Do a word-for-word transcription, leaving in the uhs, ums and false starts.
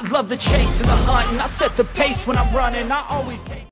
love the chase and the hunt, and I set the pace when I'm running. I always take